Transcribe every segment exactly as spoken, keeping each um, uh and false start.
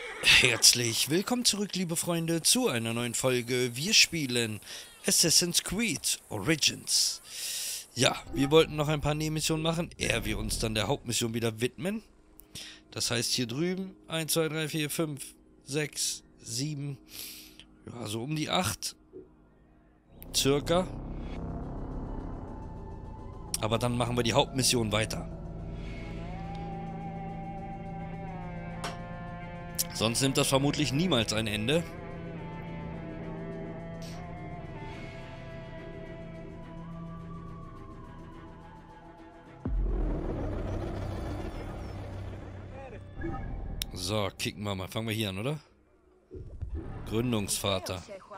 Herzlich willkommen zurück, liebe Freunde, zu einer neuen Folge. Wir spielen Assassin's Creed Origins. Ja, wir wollten noch ein paar Nebenmissionen machen, ehe wir uns dann der Hauptmission wieder widmen. Das heißt hier drüben eins, zwei, drei, vier, fünf, sechs, sieben, ja, so um die acht. Circa. Aber dann machen wir die Hauptmission weiter. Sonst nimmt das vermutlich niemals ein Ende. So, kicken wir mal. Fangen wir hier an, oder? Gründungsvater.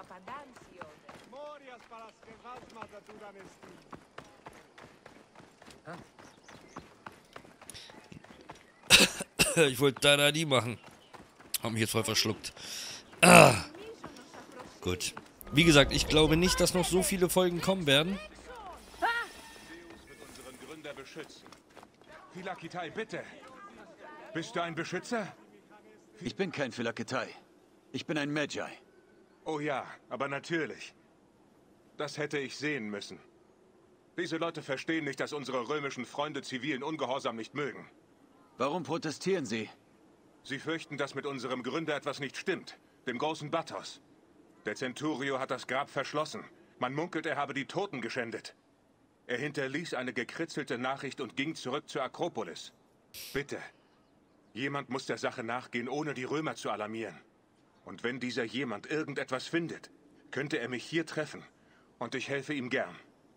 Ich wollte da da die machen. Hab mich jetzt voll verschluckt. Ah. Gut. Wie gesagt, ich glaube nicht, dass noch so viele Folgen kommen werden. Zeus wird unseren Gründer beschützen. Philakitai, bitte. Bist du ein Beschützer? Ich bin kein Philakitai. Ich bin ein Magi. Oh ja, aber natürlich. Das hätte ich sehen müssen. Diese Leute verstehen nicht, dass unsere römischen Freunde zivilen Ungehorsam nicht mögen. Warum protestieren Sie? Sie fürchten, dass mit unserem Gründer etwas nicht stimmt. Dem großen Battos. Der Centurio hat das Grab verschlossen. Man munkelt, er habe die Toten geschändet. Er hinterließ eine gekritzelte Nachricht und ging zurück zur Akropolis. Bitte. Jemand muss der Sache nachgehen, ohne die Römer zu alarmieren. Und wenn dieser jemand irgendetwas findet, könnte er mich hier treffen. Und ich helfe ihm gern.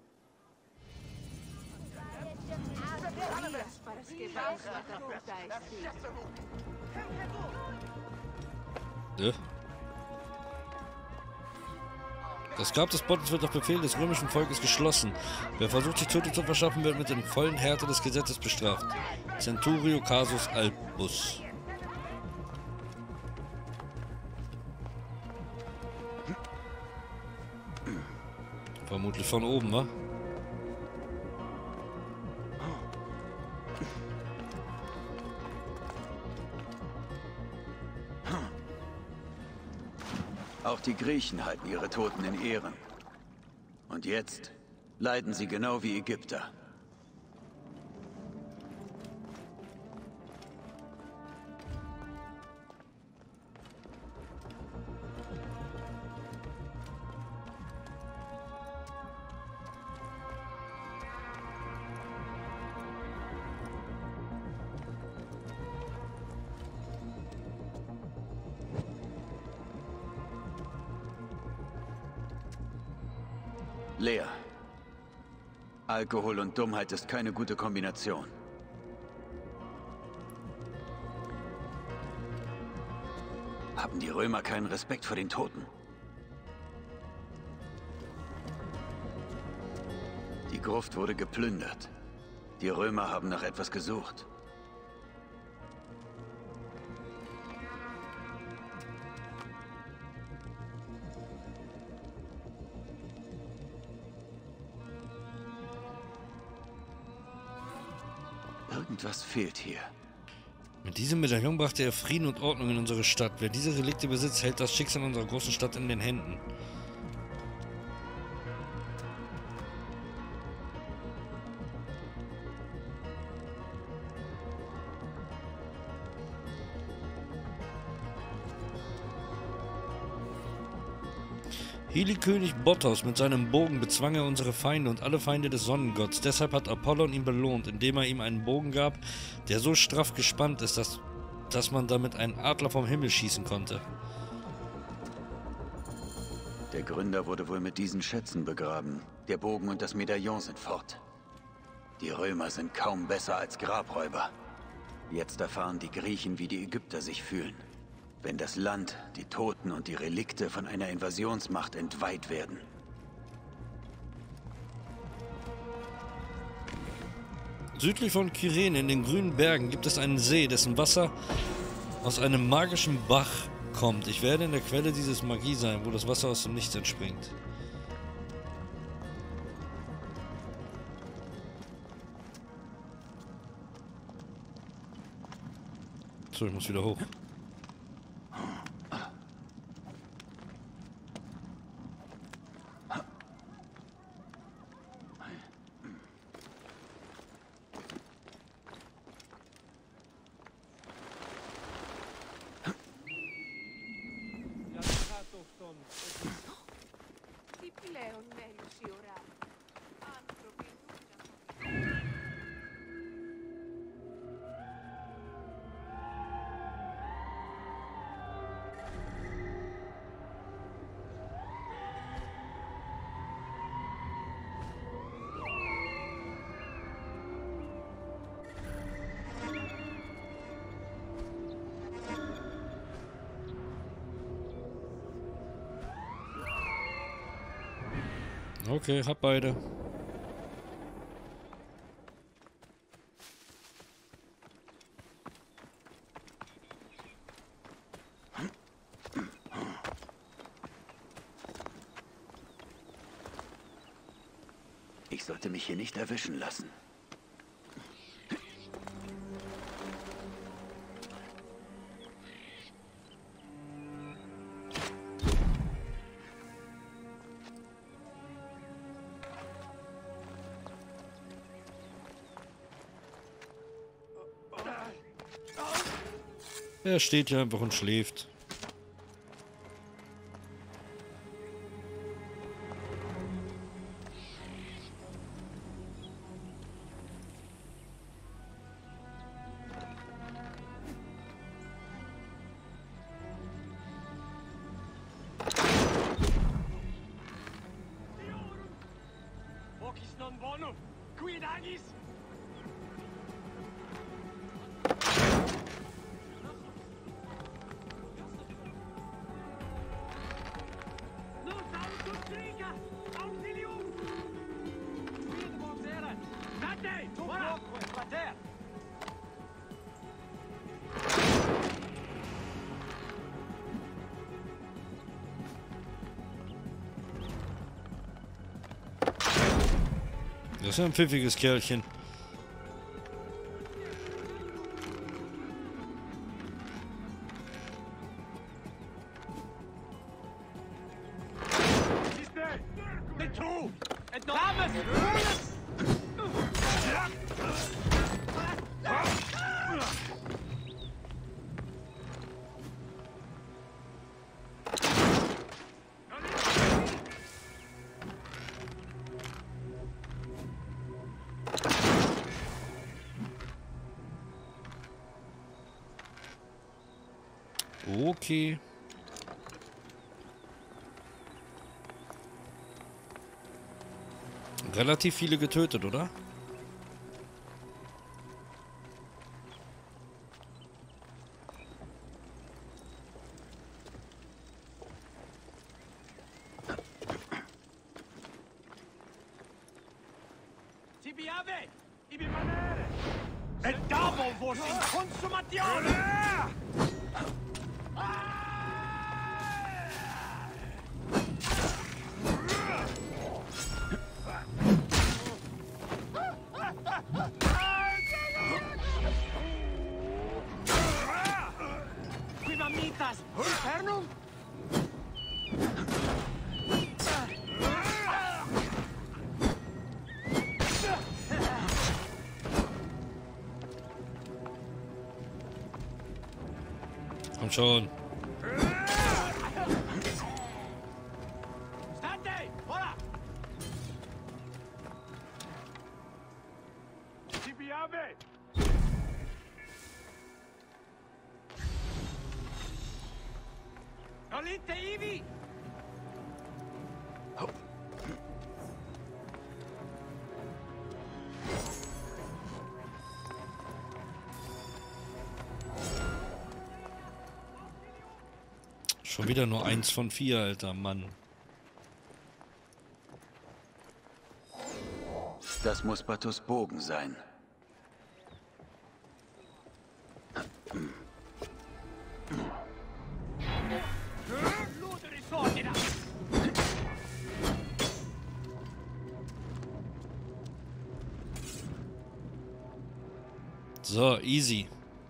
Ja. Das Grab des Bottens wird auf Befehl des römischen Volkes geschlossen. Wer versucht, sich Tötung zu verschaffen, wird mit den vollen Härte des Gesetzes bestraft. Centurio Casus Albus. Vermutlich von oben, wa? Auch die Griechen halten ihre Toten in Ehren. Und jetzt leiden sie genau wie Ägypter. Lea. Alkohol und Dummheit ist keine gute Kombination. Haben die Römer keinen Respekt vor den Toten? Die Gruft wurde geplündert. Die Römer haben nach etwas gesucht. Irgendwas fehlt hier. Mit diesem Medaillon brachte er Frieden und Ordnung in unsere Stadt. Wer diese Relikte besitzt, hält das Schicksal unserer großen Stadt in den Händen. Helikönig Bottos mit seinem Bogen bezwang er unsere Feinde und alle Feinde des Sonnengotts. Deshalb hat Apollon ihn belohnt, indem er ihm einen Bogen gab, der so straff gespannt ist, dass, dass man damit einen Adler vom Himmel schießen konnte. Der Gründer wurde wohl mit diesen Schätzen begraben. Der Bogen und das Medaillon sind fort. Die Römer sind kaum besser als Grabräuber. Jetzt erfahren die Griechen, wie die Ägypter sich fühlen. Wenn das Land, die Toten und die Relikte von einer Invasionsmacht entweiht werden. Südlich von Kyrene in den grünen Bergen gibt es einen See, dessen Wasser aus einem magischen Bach kommt. Ich werde in der Quelle dieses Magie sein, wo das Wasser aus dem Nichts entspringt. So, ich muss wieder hoch. Okay, hab beide. Ich sollte mich hier nicht erwischen lassen. Er steht hier einfach und schläft. Das ist ja ein pfiffiges Kerlchen. Okay. Relativ viele getötet, oder? Komm schon. Schon wieder nur eins von vier, alter Mann. Das muss Batus Bogen sein. So, easy.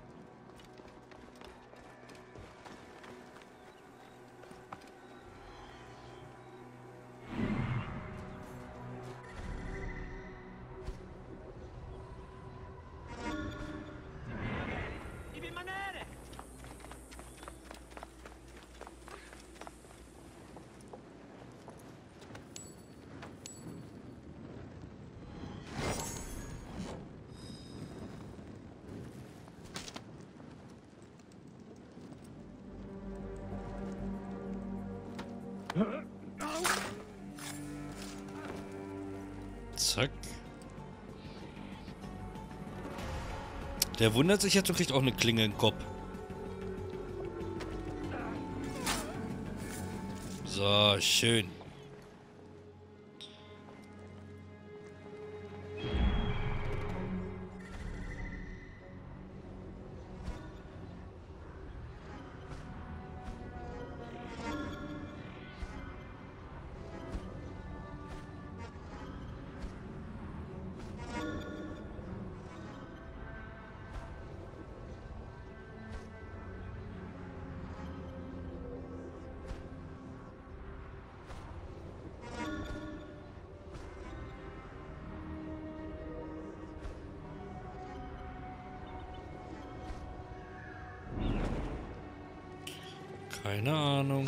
Zack. Der wundert sich jetzt und kriegt auch eine Klinge in den Kopf. So, schön. Keine Ahnung.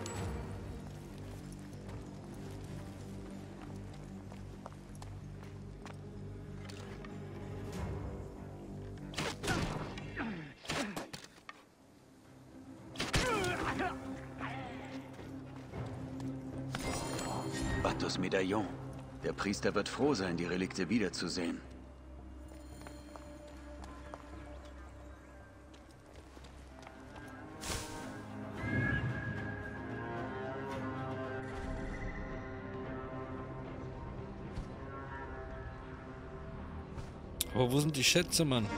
Batos Medaillon. Der Priester wird froh sein, die Relikte wiederzusehen. Aber wo sind die Schätze, Mann?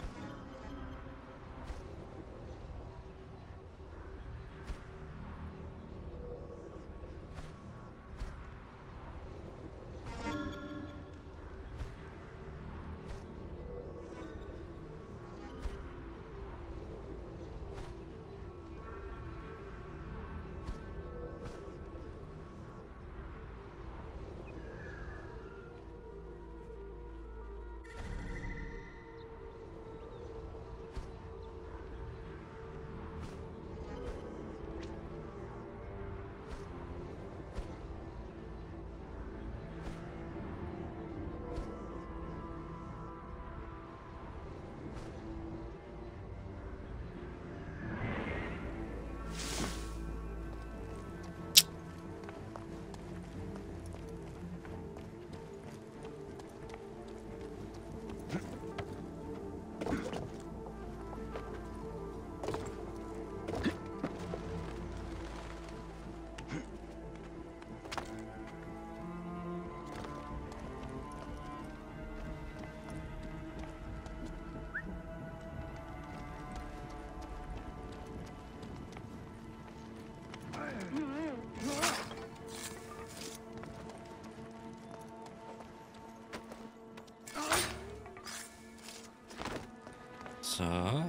So.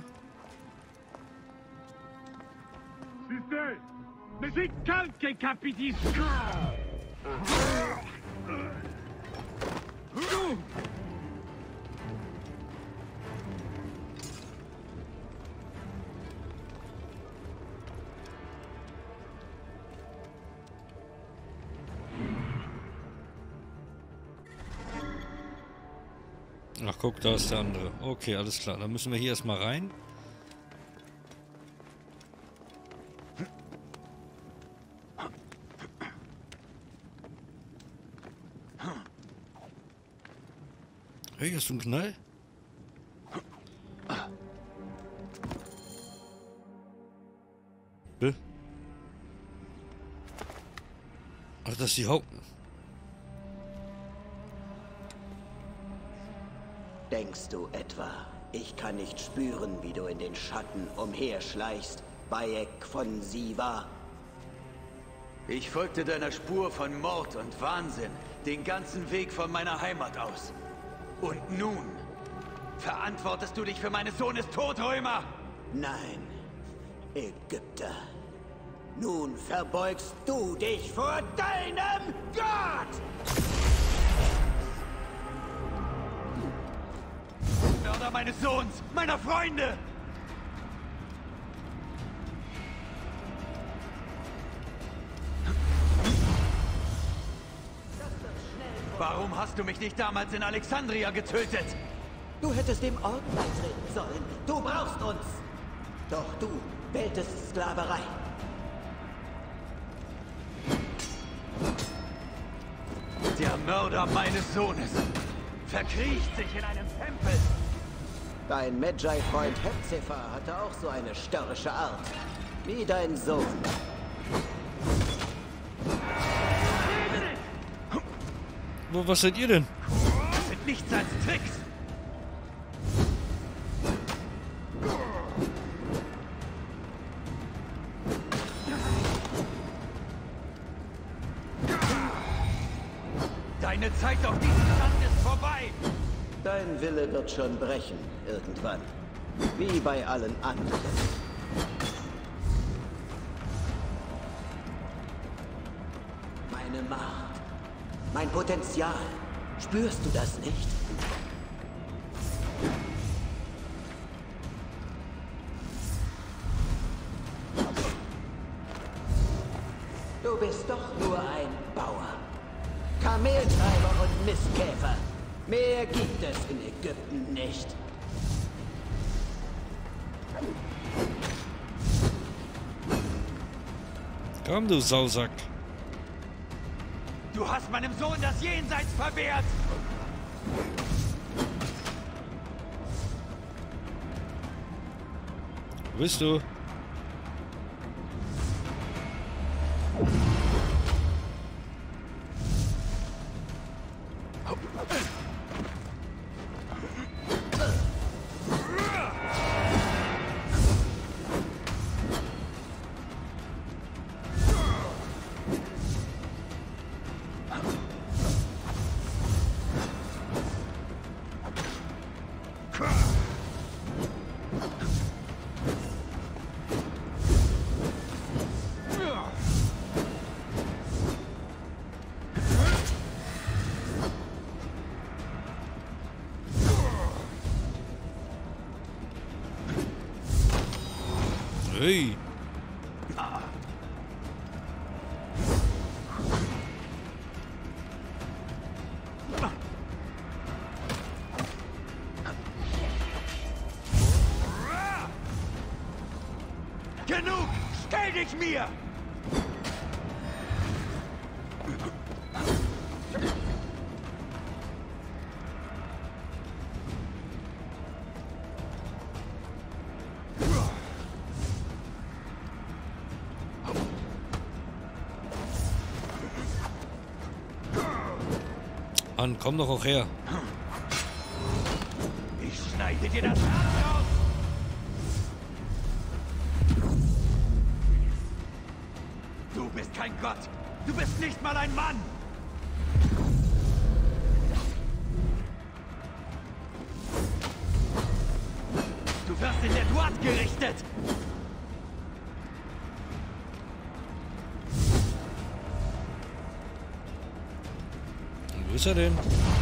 Sister, mais c'est quelqu'un capitaine. Ach, guck, da ist der andere. Okay, alles klar. Dann müssen wir hier erstmal rein. Hey, hast du einen Knall? Hä? Ach, das ist die Haupt... Denkst du etwa, ich kann nicht spüren, wie du in den Schatten umherschleichst, Bayek von Siva? Ich folgte deiner Spur von Mord und Wahnsinn den ganzen Weg von meiner Heimat aus. Und nun verantwortest du dich für meines Sohnes Tod, Römer? Nein, Ägypter. Nun verbeugst du dich vor deinem Gott! Mörder meines Sohns, meiner Freunde! Warum hast du mich nicht damals in Alexandria getötet? Du hättest dem Orden beitreten sollen. Du brauchst uns. Doch du wähltest Sklaverei. Der Mörder meines Sohnes verkriecht sich in einem Tempel. Dein Medjay-Freund Hepzefa hatte auch so eine störrische Art. Wie dein Sohn. Wo, was seid ihr denn? Das sind nichts als Tricks. Deine Zeit auf diesem Land ist vorbei. Dein Wille wird schon brechen, irgendwann. Wie bei allen anderen. Meine Macht. Mein Potenzial. Spürst du das nicht? Du bist doch nur ein Bauer. Kameltreiber und Mistkäfer. Mehr gibt es in Ägypten nicht. Komm, du Sausack. Du hast meinem Sohn das Jenseits verwehrt! Wo bist du? Hey. Genug! Stell dich mir! Mann, komm doch auch her. Ich schneide dir das Herz raus! Du bist kein Gott! Du bist nicht mal ein Mann! Du wirst in der Duat gerichtet! Wo ist er denn?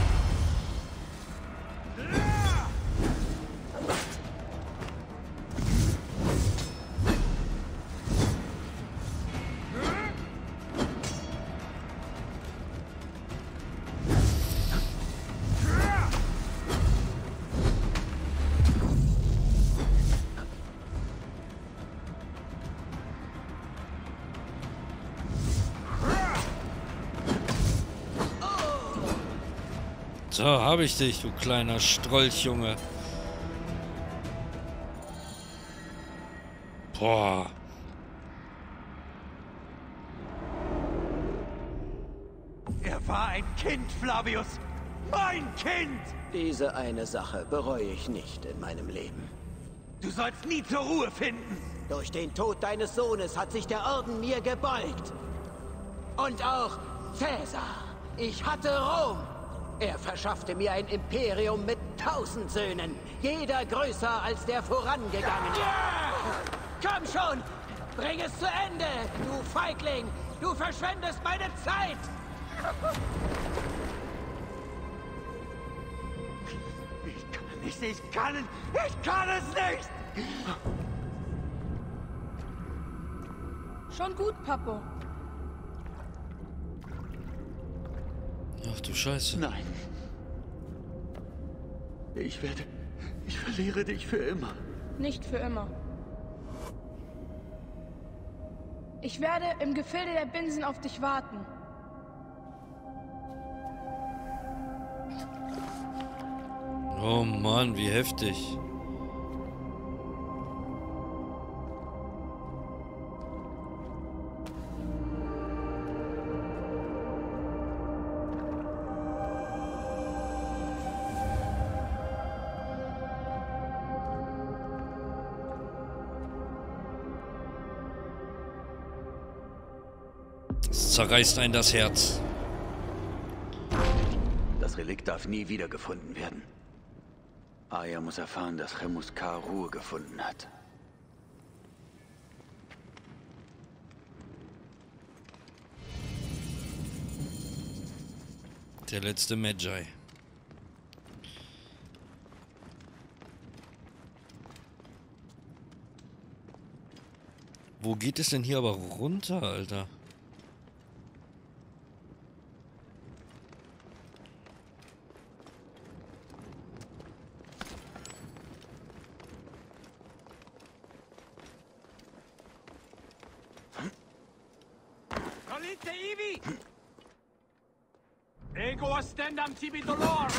So, habe ich dich, du kleiner Strolchjunge. Boah. Er war ein Kind, Flavius! Mein Kind! Diese eine Sache bereue ich nicht in meinem Leben. Du sollst nie zur Ruhe finden! Durch den Tod deines Sohnes hat sich der Orden mir gebeugt. Und auch Cäsar. Ich hatte Rom. Er verschaffte mir ein Imperium mit tausend Söhnen. Jeder größer als der vorangegangene. Komm schon! Bring es zu Ende, du Feigling! Du verschwendest meine Zeit! Ich kann nicht, ich kann es, ich kann es nicht! Schon gut, Papo. Ach du Scheiße. Nein. Ich werde... Ich verliere dich für immer. Nicht für immer. Ich werde im Gefilde der Binsen auf dich warten. Oh Mann, wie heftig. Es zerreißt einen das Herz. Das Relikt darf nie wiedergefunden werden. Aya muss erfahren, dass Chemuskar Ruhe gefunden hat. Der letzte Magi. Wo geht es denn hier aber runter, Alter? Venite, Ivi! Ego ostendam tibi dolor!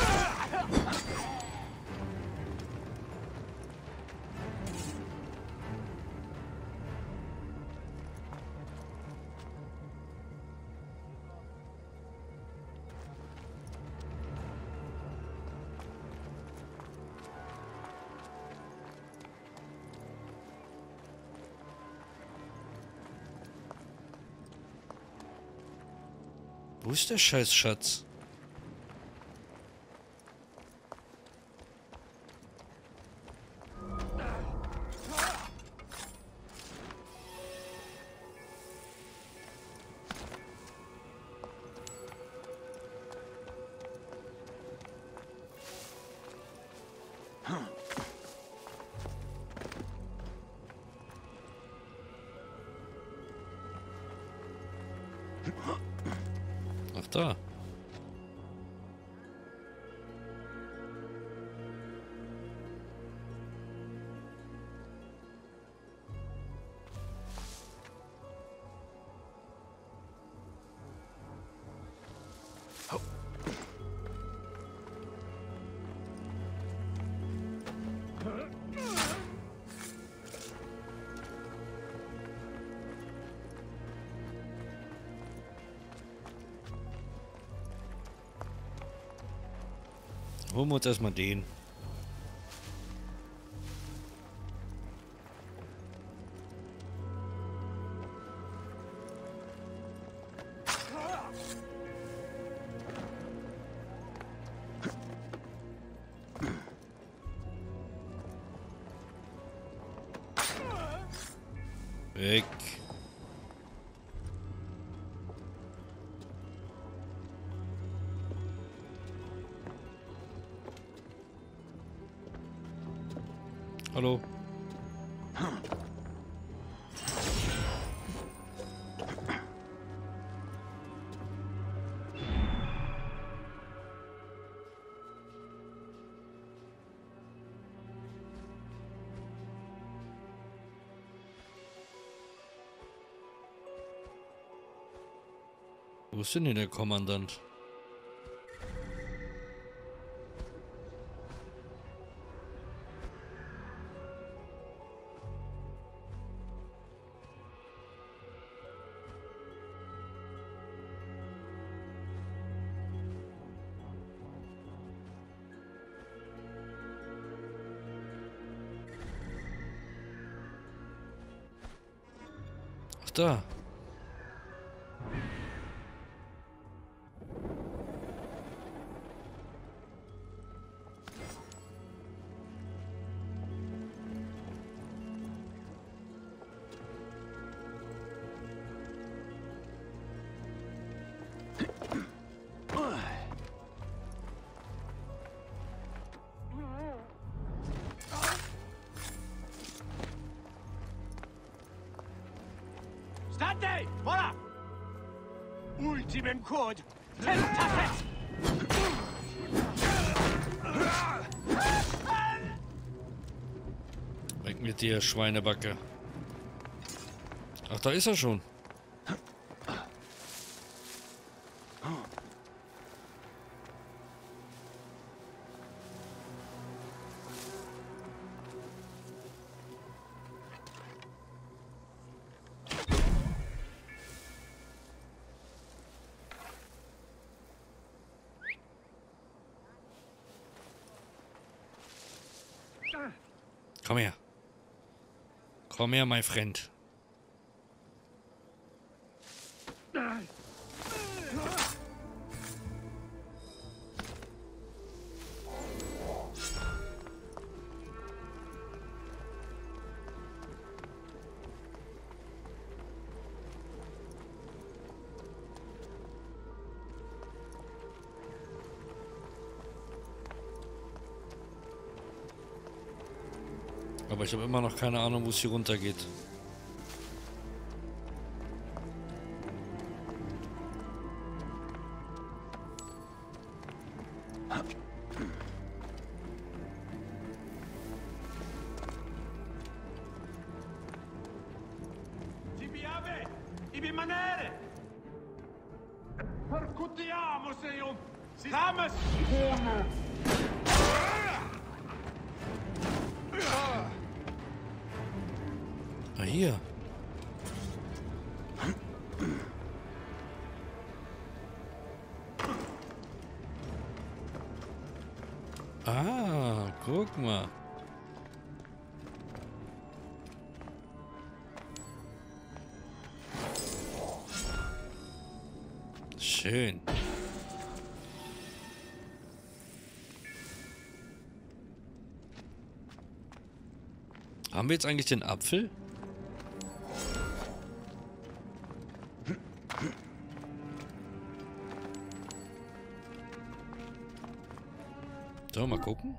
Wo ist der scheiß Schatz? Ach da. Holen wir uns erstmal den. Weg. Hallo. Wo ist denn hier der Kommandant? Ach da. State! Voilà! Ultimem code! Tentates! Weg mit dir, Schweinebacke. Ach, da ist er schon. Komm her. Komm her, my friend. Aber ich habe immer noch keine Ahnung, wo es hier runter geht. Percutiamo, Seum! Rames! Ah, hier. Ah, guck mal. Schön. Haben wir jetzt eigentlich den Apfel? So, mal gucken.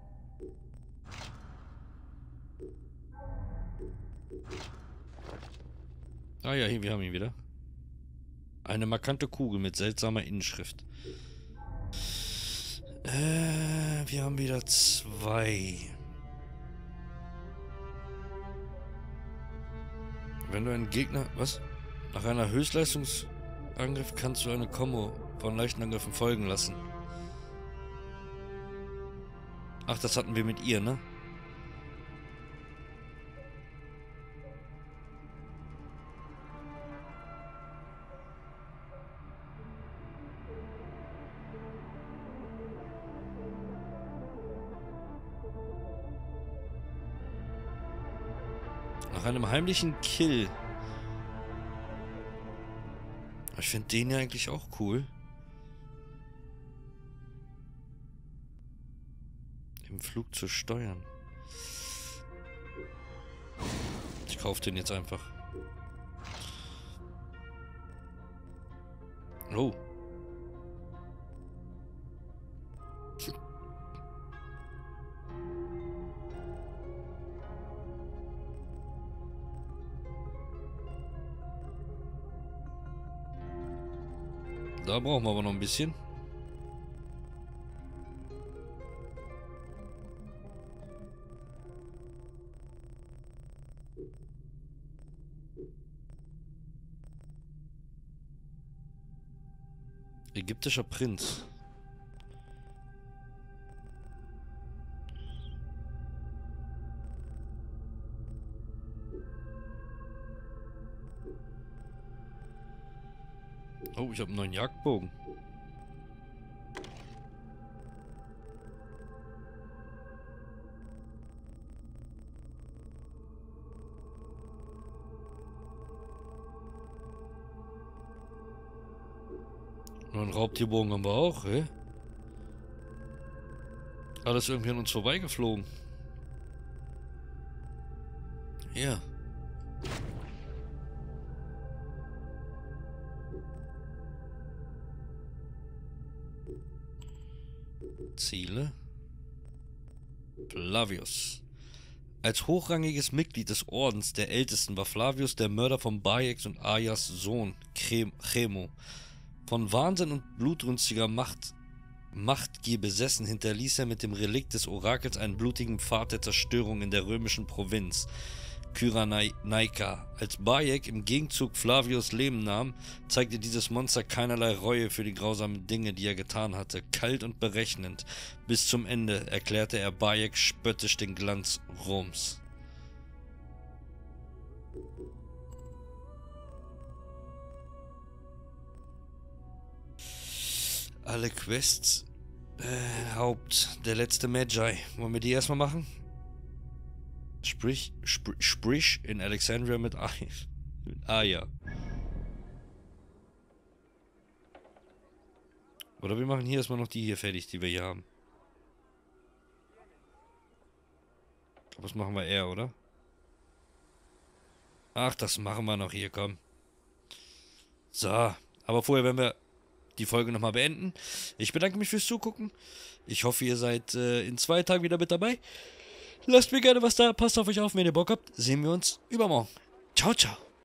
Ah ja, hier, wir haben ihn wieder. Eine markante Kugel mit seltsamer Inschrift. Äh, wir haben wieder zwei. Wenn du einen Gegner... Was? Nach einer Höchstleistungsangriff kannst du eine Kombo von leichten Angriffen folgen lassen. Ach, das hatten wir mit ihr, ne? Nach einem heimlichen Kill. Ich finde den ja eigentlich auch cool. Im Flug zu steuern. Ich kaufe den jetzt einfach. Oh. Da brauchen wir aber noch ein bisschen. Ägyptischer Prinz. Oh, ich habe einen neuen Jagdbogen. Nur einen Raubtierbogen haben wir auch, ey. Alles irgendwie an uns vorbeigeflogen. Ja. Ziele. Flavius. Als hochrangiges Mitglied des Ordens der Ältesten war Flavius der Mörder von Bayeks und Aias Sohn, Chemo. Von Wahnsinn und blutrünstiger Macht, Machtgier besessen, hinterließ er mit dem Relikt des Orakels einen blutigen Pfad der Zerstörung in der römischen Provinz Kyrenaika. Als Bayek im Gegenzug Flavius Leben nahm, zeigte dieses Monster keinerlei Reue für die grausamen Dinge, die er getan hatte. Kalt und berechnend. Bis zum Ende erklärte er Bayek spöttisch den Glanz Roms. Alle Quests. Äh, Haupt. Der letzte Magi. Wollen wir die erstmal machen? Sprich, sp sprich in Alexandria mit Aya. Ah ja. Oder wir machen hier erstmal noch die hier fertig, die wir hier haben. Was machen wir eher, oder? Ach, das machen wir noch hier, komm. So, aber vorher werden wir die Folge nochmal beenden. Ich bedanke mich fürs Zugucken. Ich hoffe, ihr seid äh, in zwei Tagen wieder mit dabei. Lasst mir gerne was da. Passt auf euch auf, wenn ihr Bock habt. Sehen wir uns übermorgen. Ciao, ciao.